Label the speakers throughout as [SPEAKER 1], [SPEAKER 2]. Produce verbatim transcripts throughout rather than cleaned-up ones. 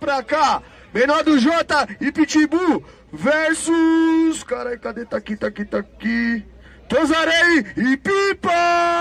[SPEAKER 1] pra cá. Menor do Jota e Pitbull versus... Caralho, cadê? Tá aqui, tá aqui, tá aqui. Tozarelli e Pipa!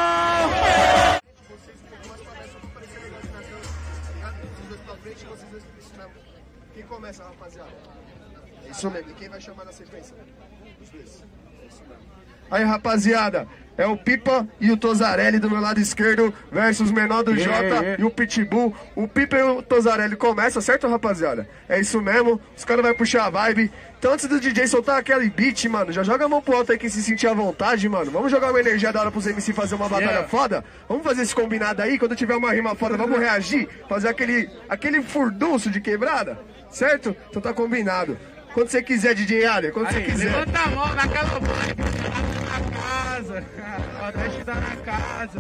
[SPEAKER 1] Quem começa, rapaziada? É isso mesmo. E quem vai chamar na sequência? Os dois. É isso mesmo. Aí, rapaziada, é o Pipa e o Tozarelli do meu lado esquerdo versus o menor do Jota yeah, yeah. e o Pitbull. O Pipa e o Tozarelli começam, certo, rapaziada? É isso mesmo. Os caras vão puxar a vibe. Então, antes do D J soltar aquele beat, mano, já joga a mão pro alto aí quem se sentir à vontade, mano. Vamos jogar uma energia da hora pros M C fazer uma batalha yeah. foda? Vamos fazer esse combinado aí? Quando tiver uma rima foda, vamos reagir? Fazer aquele, aquele furdunço de quebrada? Certo? Então tá combinado. Quando você quiser, D J Alien, quando aí, você quiser.
[SPEAKER 2] Levanta a mão naquela vibe, na casa. O teste tá na casa.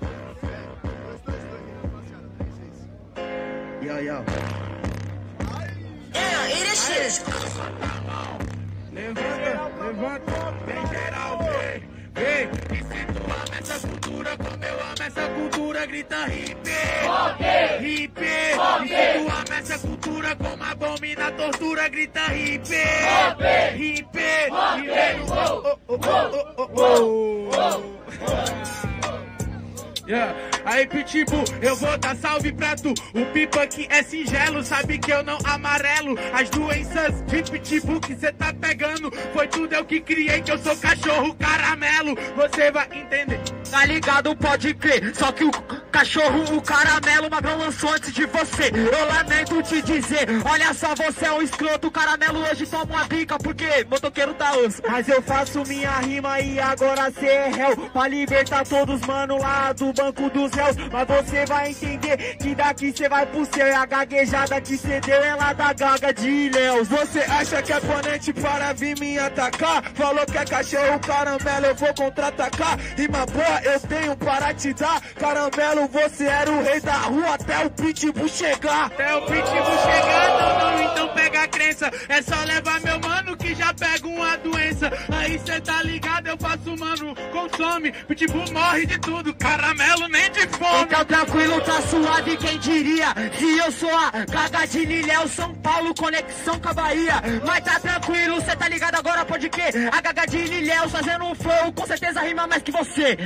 [SPEAKER 1] Yo, yo.
[SPEAKER 3] Yeah, eat this shit.
[SPEAKER 2] Levanta, levanta, vem geral, vem, vem. E se tu ama essa cultura, como eu amo essa cultura, grita hip, hip. E se tu ama essa cultura, como abomina a tortura, grita hip, hip. E vem no oh, oh, oh, oh, oh, oh. Yeah. Aí Pitbull, eu vou dar salve pra tu. O Pipa que é singelo, sabe que eu não amarelo. As doenças de Pitbull que cê tá pegando, foi tudo eu que criei, que eu sou cachorro caramelo. Você vai entender.
[SPEAKER 4] Tá ligado, pode crer. Só que o cachorro, o caramelo, Magrão lançou antes de você. Eu lamento te dizer, olha só, você é um escroto. O caramelo hoje toma uma bica, porque motoqueiro tá osso.
[SPEAKER 5] Mas eu faço minha rima e agora cê é réu, pra libertar todos, mano, lá do banco dos réus. Mas você vai entender que daqui cê vai pro céu. E a gaguejada que cê deu é lá da gaga de Ilhéus.
[SPEAKER 2] Você acha que é ponente para vir me atacar? Falou que é cachorro caramelo, eu vou contra-atacar. Rima boa eu tenho para te dar. Caramelo, você era o rei da rua até o Pitbull chegar. Até o Pitbull chegar, não, não, então pega a crença. É só levar meu mano que já pega uma doença. Aí cê tá ligado, eu faço mano, consome. Pitbull morre de tudo, caramelo nem de fome.
[SPEAKER 4] Então tranquilo, tá suave, quem diria? Se eu sou a gaga de Liléu, São Paulo, conexão com a Bahia. Mas tá tranquilo, cê tá ligado agora, pode que? A gaga de Liléu fazendo um flow, com certeza rima mais que você.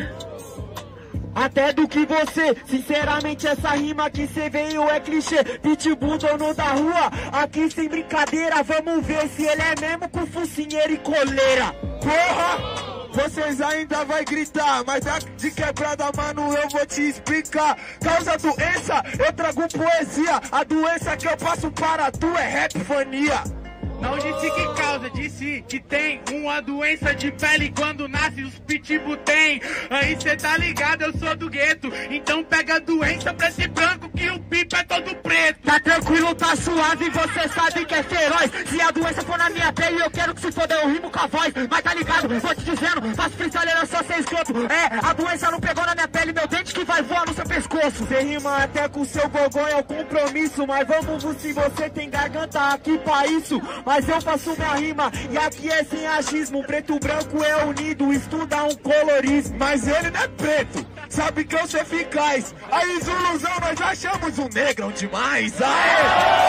[SPEAKER 5] Até do que você, sinceramente essa rima que cê veio é clichê. Pitbull, dono da rua, aqui sem brincadeira. Vamos ver se ele é mesmo com focinheiro e coleira.
[SPEAKER 2] Porra! Vocês ainda vai gritar, mas a de quebrada, mano, eu vou te explicar. Causa doença, eu trago poesia. A doença que eu passo para tu é rap fania. Não disse que causa, disse que tem uma doença de pele quando nasce os pitbull tem. Aí cê tá ligado, eu sou do gueto. Então pega a doença pra esse branco que o Pipa é todo preto.
[SPEAKER 4] Tá tranquilo, tá suave, você sabe que é feroz. Se a doença for na minha pele, eu quero que se foda, eu rimo com a voz. Mas tá ligado, vou te dizendo, faço freestyle, eu só ser escroto. É, a doença não pegou na minha pele, meu dente que vai voar no seu pescoço.
[SPEAKER 5] Cê rima até com seu gogó, é o compromisso. Mas vamos ver se você tem garganta aqui pra isso. Mas eu faço minha rima e aqui é sem achismo. Preto e branco é unido, estuda um colorismo.
[SPEAKER 2] Mas ele não é preto, sabe que eu sou eficaz. Aí Zuluzão nós achamos um negrão demais. Aê!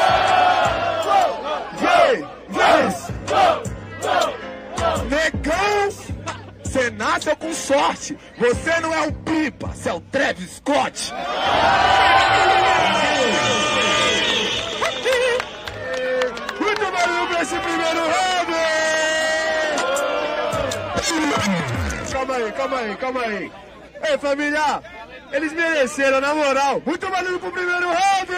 [SPEAKER 2] Vem, vem! Negão! Você nasceu com sorte. Você não é o Pipa, você é o Travis Scott. Muito barulho pra esse primeiro round! Calma aí, calma aí, calma aí. Ei, família, eles mereceram, na moral. Muito barulho pro primeiro round!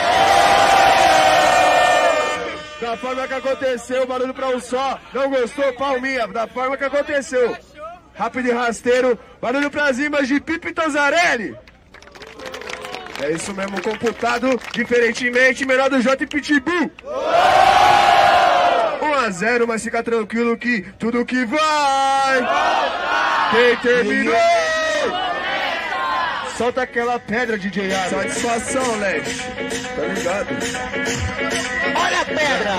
[SPEAKER 2] Da forma que aconteceu, barulho pra um só. Não gostou? Palminha. Da forma que aconteceu. Rápido e rasteiro. Barulho pras rimas de Pipa e Tozarelli. É isso mesmo, computado. Diferentemente, melhor do Jota e Pitbull. um a zero, mas fica tranquilo que tudo que vai. Quem terminou? Solta aquela pedra, D J A. Satisfação, Lex. Tá ligado?
[SPEAKER 4] Olha a pedra!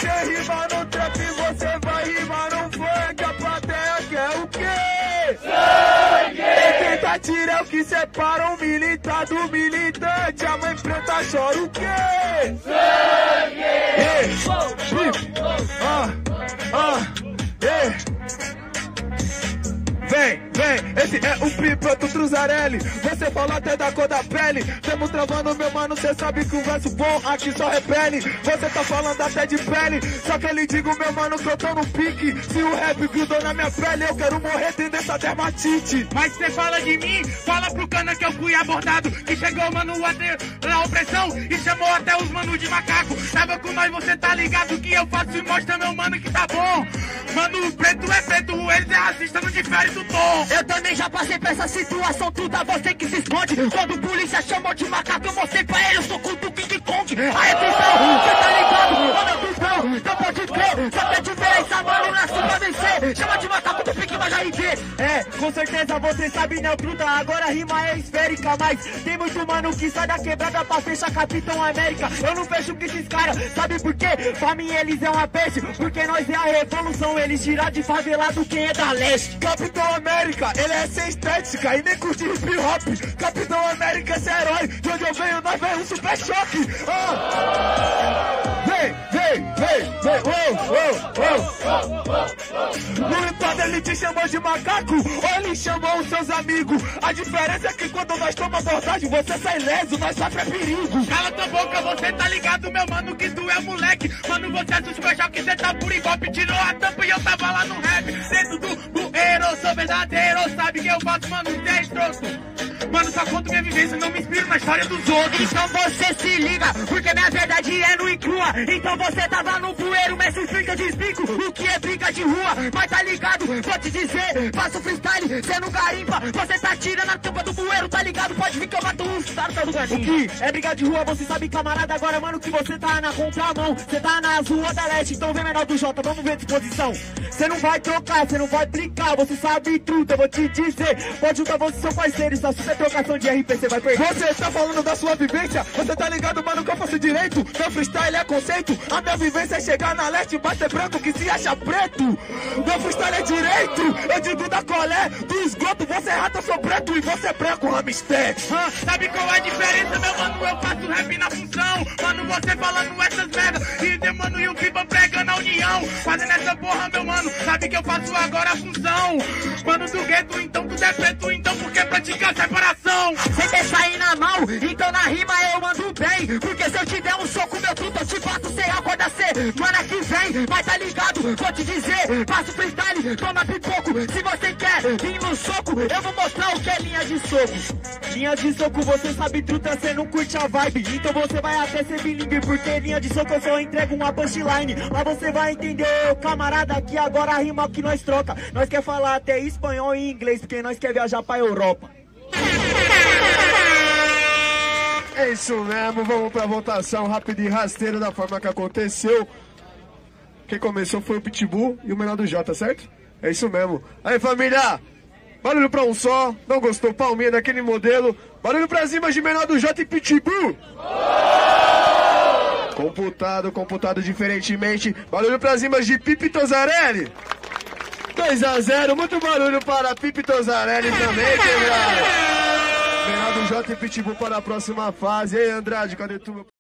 [SPEAKER 5] você rima no trap, você vai rimar no funk. A plateia quer o quê? Sangue! E quem tá tira é o que separa um militar do militante. A mãe preta chora o quê? Sangue! Ei, ah, ah, ei. Vem, vem, esse é o Pipa do Truzarelli. Você falou até da cor da pele. Tamo travando, meu mano, cê sabe que um verso bom aqui só repele. Você tá falando até de pele, só que eu lhe digo, meu mano, que eu tô no pique. Se o rap grudou na minha pele, eu quero morrer tendo essa dermatite.
[SPEAKER 2] Mas cê fala de mim, fala pro cana que eu fui abordado. Que chegou, mano, até na opressão e chamou até os manos de macaco. Tava com nós, você tá ligado que eu faço e mostra, meu mano, que tá bom. Mano, o preto é preto, eles é racista, não difere do tom.
[SPEAKER 4] Eu também já passei pra essa situação, tudo a você que se esconde. Quando o polícia chamou de macaco, eu mostrei pra ele o soco do King Kong. A repressão, cê tá ligado, ô meu pistão, então pode crer. Só tem diferença, mano, na sua vencer. Chama de macaco do pique, mas aí vê.
[SPEAKER 5] É, com certeza você sabe, né, truta. Agora a rima é esférica, mas tem muito mano que sai da quebrada pra fechar Capitão América. Eu não fecho com esses caras, sabe por quê? Pra mim eles é uma peste, porque nós é a revolução. Eles tirar de favelado quem é da leste. Capitão América, ele é sem estética e nem curte hip hop. Capitão América, esse é herói. De onde eu venho, nós veio um super choque. Oh. Vem, vem, vem, vem. Oh, oh, oh. No entanto, ele te chamou de macaco ou ele chamou os seus amigos. A diferença é que quando nós tomamos abordagem, você sai leso, nós sofre perigo.
[SPEAKER 2] Cala tua boca, você tá ligado, meu mano, que tu é moleque. Mano, você é super choque, cê tá por igual. Tirou a tampa e eu tava lá no rap. Dentro do bueiro, sou verdadeiro. Sabe que eu faço, mano, dez troço. Mano, só conto minha vivência, não me inspiro na história dos outros.
[SPEAKER 4] Então você se liga, porque minha verdade é nua e crua. Então você tava no bueiro, mas explica de explico o que é briga de rua. Mas tá ligado, vou te dizer, faço freestyle, cê não garimpa. Você tá tirando a tampa do bueiro, tá ligado? Pode vir que eu mato um star do galinho.
[SPEAKER 5] O que é briga de rua, você sabe, camarada. Agora, mano, que você tá na contramão. Você tá na rua da leste, então vem menor do Jota, vamos ver a disposição. Você não vai trocar, você não vai brincar, você sabe tudo, eu vou te dizer. Pode juntar você e seu parceiro, só se você trocação de R P você vai perder. Você tá falando da sua vivência, você tá ligado, mano, que eu faço direito. Meu freestyle é conceito, a minha vivência é chegar na leste e bater branco que se acha preto. Meu freestyle é direito, eu digo da colé, do esgoto, você é rato, eu sou preto e você é branco, Ramster.
[SPEAKER 2] Ah, sabe qual é a diferença, meu mano? Eu faço rap na função, mano, você falando essas merdas. E de mano e o Pipa pregando a união, fazendo essa porra, meu mano. Sabe que eu faço agora a função, mano do gueto, então tudo é preto, então por que praticar separação?
[SPEAKER 4] Você quer sair na mão, então na rima eu mando bem. Porque se eu te der um soco, meu truto, eu te bato sem acorda ser. Mano, que vem, mas tá ligado, vou te dizer. Faço freestyle, toma pipoco. Se você quer vir no soco, eu vou mostrar o que é linha de soco. Linha de soco, você sabe, truta, cê não curte a vibe. Então você vai até ser bilingue, porque linha de soco eu só entrego uma punchline. Mas você vai entender, camarada, que agora a rima que nós troca. Nós quer falar até espanhol e inglês, porque nós quer viajar pra Europa.
[SPEAKER 1] É isso mesmo, vamos pra votação rápida e rasteira da forma que aconteceu. Quem começou foi o Pitbull e o menor do Jota, certo? É isso mesmo. Aí, família, barulho pra um só. Não gostou? Palminha daquele modelo. Barulho pra cima de menor do Jota e Pitbull. Computado, computado diferentemente. Barulho pra cima de Pipe Tosarelli. dois a zero, muito barulho para Pipe Tosarelli também, quebrado. Menor do Jota e Pitbull para a próxima fase. Ei, Andrade, cadê tu?